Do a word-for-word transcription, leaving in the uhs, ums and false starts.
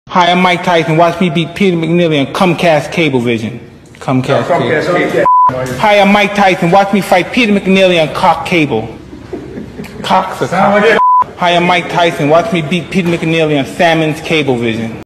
Hi, I'm Mike Tyson. Watch me beat Peter McNeely on Cumcast Cablevision. Cumcast no, Cable. Hi, I'm Mike Tyson. Watch me fight Peter McNeely on Cock Cable. Cox or Cox. Hi, I'm Mike Tyson. Watch me beat Peter McNeely on Salmon's Cablevision.